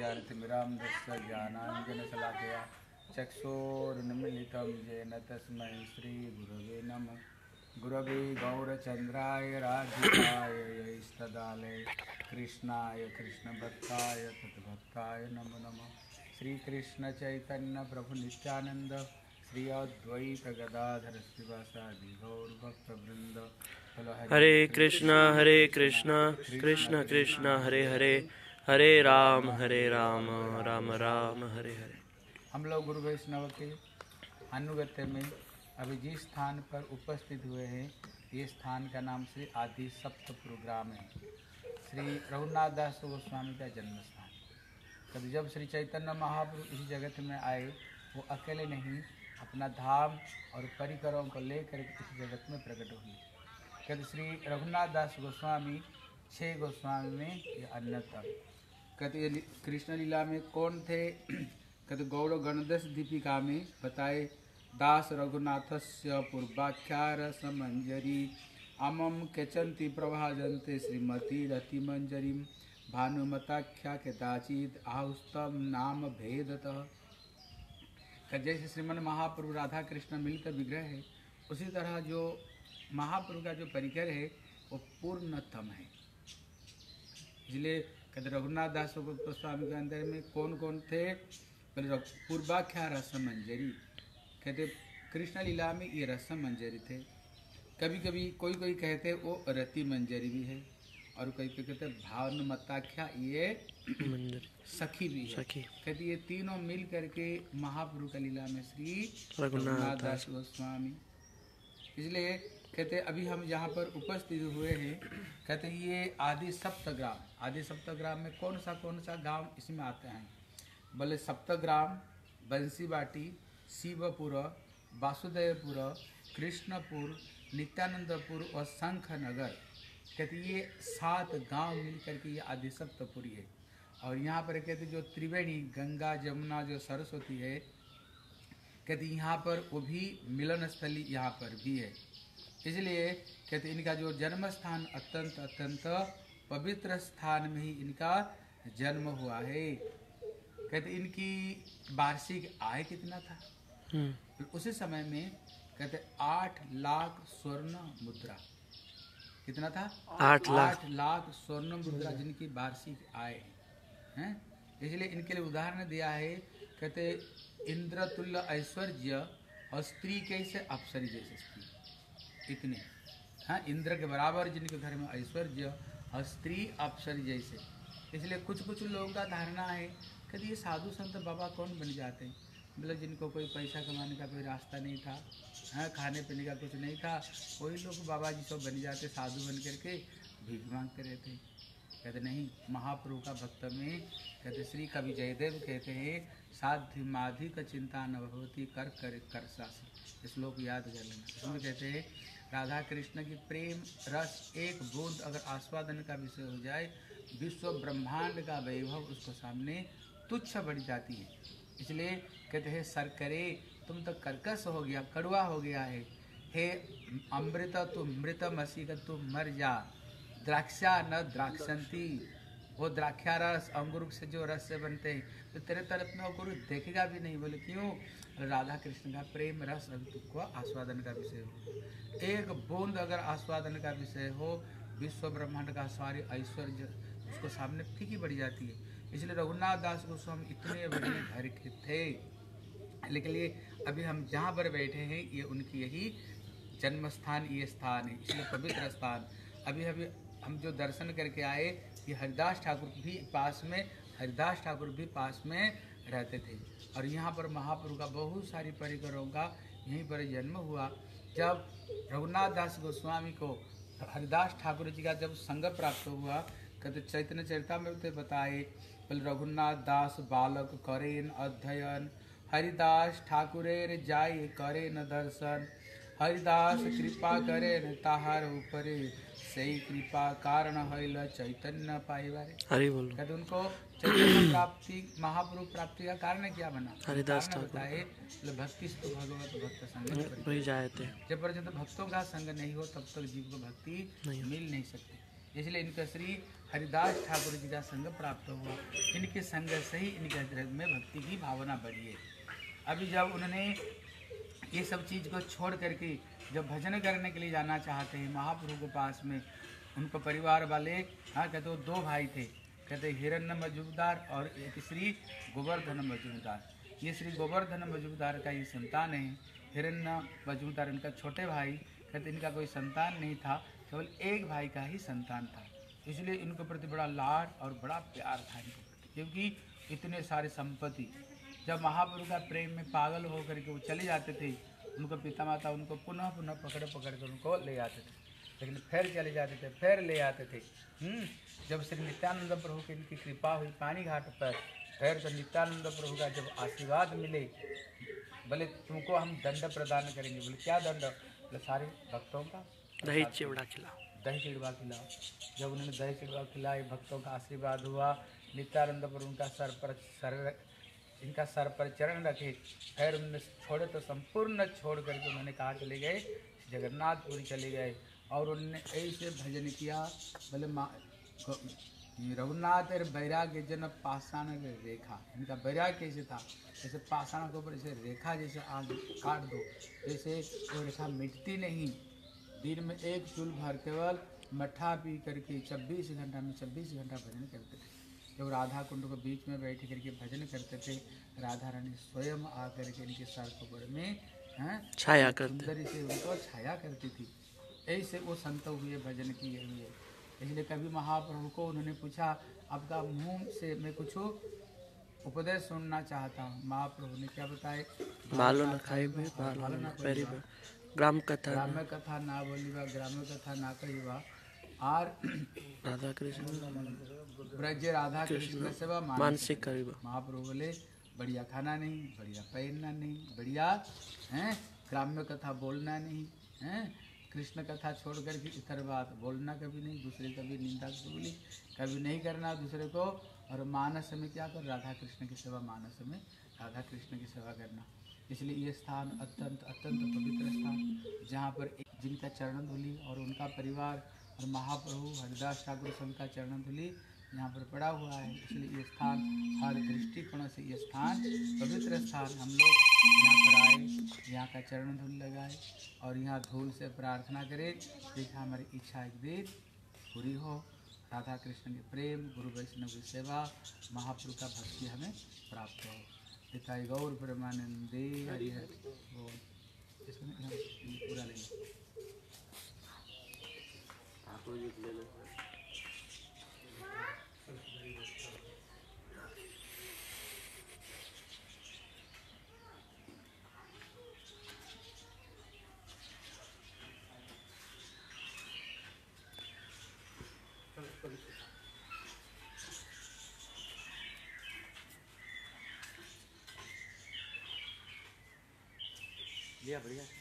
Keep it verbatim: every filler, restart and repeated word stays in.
ज्ञानतिमिरान्धस्य ज्ञानाञ्जनशलाकया चक्षुरुन्मीलितं येन तस्मै श्रीगुरवे नमः। गुरवे गौरचन्द्राय राधिकाय यैस्तदालय कृष्णाय कृष्णभक्ताय तद्भक्ताय नमो नमः। श्रीकृष्ण चैतन्य प्रभु नित्यानंद श्री अद्वैत गदाधर श्रीवासादि गौरभक्तवृंद। हरे कृष्णा हरे कृष्णा कृष्ण कृष्ण हरे हरे हरे राम हरे राम राम राम हरे हरे। हम लोग गुरु वैष्णव के अनुगत्य में अभी जिस स्थान पर उपस्थित हुए हैं, ये स्थान का नाम श्री आदि सप्त प्रोग्राम है। श्री रघुनाथ दास गोस्वामी का जन्म स्थान। कभी जब श्री चैतन्य महाप्रभु इस जगत में आए, वो अकेले नहीं, अपना धाम और परिकरों को लेकर इस जगत में प्रकट हुए। कहते श्री रघुनाथ दास गोस्वामी छह गोस्वामी में ये अन्यतम। कहते कृष्ण लीला में कौन थे? कहते गौड़ गणदश दीपिका में बताए, दास रघुनाथस्य पूर्वाख्यार समंजरी अमम केचंती प्रभाजंते श्रीमती रति मंजरी भानुमताख्या के दाचित आहुस्तम नाम भेदतः। जैसे श्रीमन महाप्रभु राधा कृष्ण मिलकर विग्रह है, उसी तरह जो महाप्रभु का जो परिकर है वो पूर्णतम है। इसलिए कहते रघुनाथ दास गोस्वामी के अंदर में कौन कौन थे? पूर्वाख्या रस मंजरी। कहते कृष्ण लीला में ये रस मंजरी थे। कभी कभी कोई कोई कहते वो रति मंजरी भी है, और कोई कोई कहते भानुमताख्या ये सखी भी है। कहते ये तीनों मिल करके महाप्रभु का लीला में श्री रघुनाथ दास गोस्वामी। इसलिए कहते अभी हम यहाँ पर उपस्थित हुए हैं। कहते ये आदि सप्तग्राम, आदि सप्तग्राम में कौन सा कौन सा गांव इसमें आते हैं? बोले सप्तग्राम, बंसीबाटी, शिवपुर, वासुदेवपुर, कृष्णपुर, नित्यानंदपुर और शंखनगर। कहते ये सात गांव मिल करके ये आदि सप्तपुरी है। और यहाँ पर कहते जो त्रिवेणी गंगा जमुना जो सरस्वती है, कहते यहाँ पर वो भी मिलन स्थली यहाँ पर भी है। इसलिए कहते इनका जो जन्म स्थान अत्यंत अत्यंत पवित्र स्थान में ही इनका जन्म हुआ है। कहते इनकी वार्षिक आय कितना था? उसी समय में कहते आठ लाख स्वर्ण मुद्रा। कितना था? आठ लाख आठ लाख स्वर्ण मुद्रा जिनकी वार्षिक आय है। इसलिए इनके लिए उदाहरण दिया है। कहते इंद्र तुल्य ऐश्वर्य और स्त्री कैसे अप्सरी जैसे स्त्री, इतने हाँ इंद्र के बराबर जिनके घर में ऐश्वर्य और स्त्री अप्सरी जैसे। इसलिए कुछ कुछ लोगों का धारणा है कि ये साधु संत बाबा कौन बन जाते हैं? मतलब जिनको कोई पैसा कमाने का कोई रास्ता नहीं था, हाँ खाने पीने का कुछ नहीं था, वही लोग बाबा जी सब बन जाते, साधु बन करके भीख मांगते रहते। कहते नहीं, महाप्रभु का भक्त में कहते श्री कवि जयदेव कहते हैं, साध्य माधि का चिंता न भवती कर कर कर शासी। श्लोक याद कर लेना। इसमें कहते हैं राधा कृष्ण की प्रेम रस एक बूंद अगर आस्वादन का विषय हो जाए, विश्व ब्रह्मांड का वैभव उसको सामने तुच्छ बढ़ जाती है। इसलिए कहते हैं सरकरे तुम तो कर्कश हो गया, कड़वा हो गया है। हे अमृत तुम मृतमसी का तुम मर जा। द्राक्षा न द्राक्षंती, वो द्राक्षा रस अंगूर से जो रस से बनते हैं, तो तेरे तरफ में गुरु देखेगा भी नहीं। बोले क्यों? राधा कृष्ण का प्रेम रस अगर तुमको आस्वादन का विषय हो, एक बूंद अगर आस्वादन का विषय हो, विश्व ब्रह्मांड का सारे ऐश्वर्य उसको सामने फीकी पड़ जाती है। इसलिए रघुनाथ दास गोस्वामी इतने बड़े घर के थे। लेकिन ये अभी हम जहाँ पर बैठे हैं ये उनकी यही जन्म स्थान, ये स्थान है, इसलिए पवित्र स्थान। अभी अभी हम जो दर्शन करके आए, ये हरिदास ठाकुर भी पास में हरिदास ठाकुर भी पास में रहते थे। और यहाँ पर महाप्रभु का बहुत सारी परिकरों का यहीं पर जन्म हुआ। जब रघुनाथ दास गोस्वामी को हरिदास ठाकुर जी का जब संग प्राप्त हुआ, कहते चैतन्य चरितामृत बताए, बोले रघुनाथ दास बालक करेन अध्ययन, हरिदास ठाकुरेर जाय करेन दर्शन, हरिदास कृपा करेन ताहार ऊपरे, सही कृपा कारण हईल चैतन्य पाइबारे। हरि बोल। कहते उनको चैतन्य प्राप्ति महाप्रभु प्राप्ति का कारण क्या बना? हरिदास ठाकुर बताए भक्ति तो भगवत भक्त संग वही जाए थे। जब पर्यंत भक्तों का संग नहीं हो तब तक जीव को भक्ति मिल नहीं सकती। इसलिए इनका श्री हरिदास ठाकुर जी का संग प्राप्त हुआ। इनके संग से ही इनके हृदय में भक्ति की भावना बढ़ी है। अभी जब उन्होंने ये सब चीज़ को छोड़ करके जब भजन करने के लिए जाना चाहते हैं महाप्रभु के पास में, उनको परिवार वाले, हाँ कहते वो दो भाई थे, कहते हिरण्य मजूमदार और एक श्री गोवर्धन मजूमदार। ये श्री गोवर्धन मजूमदार का ये संतान है। हिरण्य मजूमदार इनका छोटे भाई, कहते इनका कोई संतान नहीं था, केवल एक भाई का ही संतान था। इसलिए इनके प्रति बड़ा लाड और बड़ा प्यार था इनके प्रति, क्योंकि इतने सारे संपत्ति। जब महाप्रभु का प्रेम में पागल होकर के वो चले जाते थे, उनको पिता माता उनको पुनः पुनः पकड़ पकड़ कर उनको ले आते थे, लेकिन फिर चले जाते थे, फिर ले आते थे। हम्म जब श्री नित्यानंद प्रभु की इनकी कृपा हुई पानी घाट पर, फिर तो नित्यानंद प्रभु का जब आशीर्वाद मिले, बोले तुमको हम दंड प्रदान करेंगे। बोले क्या दंड? बोले सारे भक्तों का दही चिवड़ा खिलाओ, दही चिड़वा खिलाओ। जब उन्होंने दही चिड़वा खिलाई, भक्तों का आशीर्वाद हुआ। नित्यानंद प्रभु उनका सर पर सर इनका सर पर चरण रखे, फिर उन्होंने छोड़े तो संपूर्ण छोड़ करके उन्होंने कहा चले गए, जगन्नाथपुरी चले गए। और उन्होंने ऐसे भजन किया, बोले माँ रघुनाथ वैराग्य जन पाषाण रेखा। इनका वैराग्य कैसे था? जैसे पाषाण के ऊपर जैसे रेखा जैसे आग काट दो, जैसे वो रेखा मिटती नहीं। दिन में एक चूल भर केवल मट्ठा पी करके छब्बीस घंटा में छब्बीस घंटा भजन करते थे। जब राधा कुंड को बीच में बैठ करके भजन करते थे, राधा रानी स्वयं आकर के इनके सर के ऊपर में हैं छाया करते, सुंदरी से उनको छाया करती थी। ऐसे वो संत हुए, भजन किए हुए। इसलिए कभी महाप्रभु को उन्होंने पूछा, आपका मुंह से मैं कुछ उपदेश सुनना चाहता हूँ। महाप्रभु ने क्या बताए? बालो न खाइबे, बालो न परिबे, ग्राम कथा ग्राम्य कथा ना बोलीबा, ग्राम्य कथा ना कहिबा, और राधा कृष्ण ब्रज राधा कृष्ण सेवा मानसिक करिबा। महाप्रभु बोले बढ़िया खाना नहीं, बढ़िया पहनना नहीं, बढ़िया हैं ग्राम्य कथा बोलना नहीं, हैं कृष्ण कथा छोड़ करके इतर बात बोलना कभी नहीं, दूसरे कभी निंदा बोली कभी नहीं करना दूसरे को। और मानस में क्या कर? राधा कृष्ण की सेवा, मानस में राधा कृष्ण की सेवा करना। इसलिए ये स्थान अत्यंत अत्यंत पवित्र स्थान, जहाँ पर जिनका चरण धूलि और उनका परिवार और महाप्रभु हरिदास ठाकुर संघ का चरण धूलि यहाँ पर पड़ा हुआ है। इसलिए ये स्थान हर दृष्टिकोण से ये स्थान पवित्र स्थान। हम लोग यहाँ पर आए, यहाँ का चरण धूल लगाए और यहाँ धूल से प्रार्थना करें, देखा हमारी इच्छा एक दिन पूरी हो। राधा कृष्ण के प्रेम, गुरु वैष्णव की सेवा, महाप्रभु का भक्ति हमें प्राप्त हो। दिखाई गौर परमानंदे हरि हरि बोल। इसमें पूरा लेंगे। लिया बढ़िया।